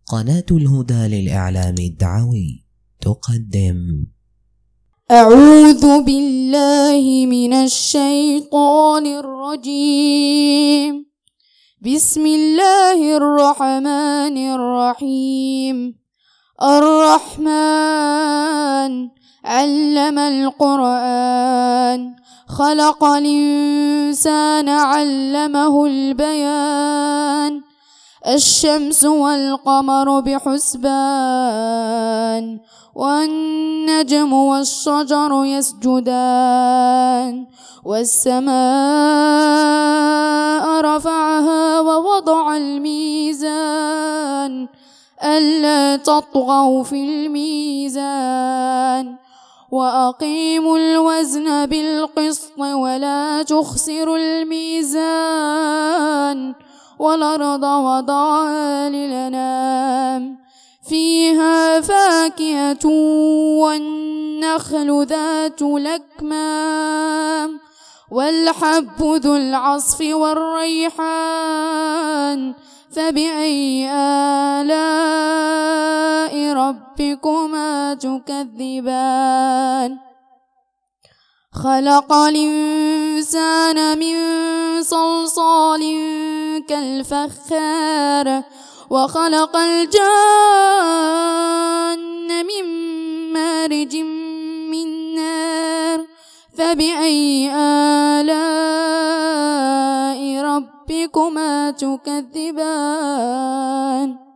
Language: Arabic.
قناة الهدى للإعلام الدعوي تقدم. أعوذ بالله من الشيطان الرجيم. بسم الله الرحمن الرحيم. الرحمن علم القرآن، خلق الإنسان علمه البيان. الشمس والقمر بحسبان، والنجم والشجر يسجدان. والسماء رفعها ووضع الميزان، ألا تطغوا في الميزان. وأقيموا الوزن بالقسط ولا تخسروا الميزان. والأرض وضعها للأنام، فيها فاكهة والنخل ذات الأكمام، والحب ذو العصف والريحان. فبأي آلاء ربكما تكذبان؟ خلق الإنسان من صلصال كالفخار، وخلق الجان من مارج من نار. فبأي آلاء ربكما تكذبان؟